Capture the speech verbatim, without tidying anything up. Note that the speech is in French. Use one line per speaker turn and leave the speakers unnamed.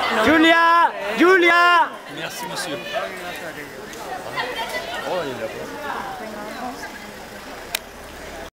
Julia, Julia.
Merci monsieur. Oh, il est là-bas.